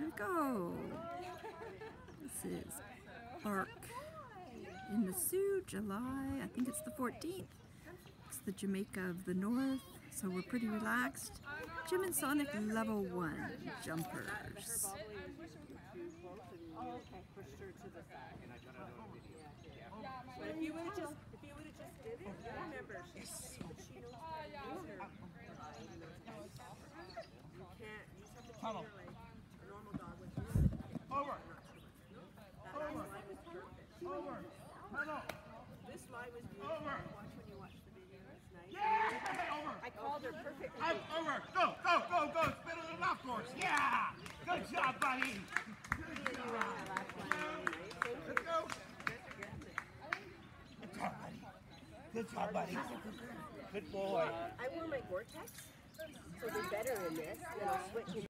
Here we go. This is Park in the Sault, July. I think it's the 14th. It's the Jamaica of the North, so we're pretty relaxed. Jim and Sonic level 1 jumpers. Oh, okay. Pushed her to the side. But if you would have just did it, you remember she knows how to use her. You can't. You just have to treat her like a normal dog would do. Over. That last line was perfect. Over. Hello. This line was beautiful. Over. Watch when you watch the video. It's nice. Yeah. Over. I called her perfectly. Over. Go. Go. Go. Go. Spin on the golf course. Yeah. Good job, buddy. Good job. Let's go. Good job, buddy. Good job, buddy. Good boy. I wore my Gore-Tex, so they're better in this. Then I'll switch.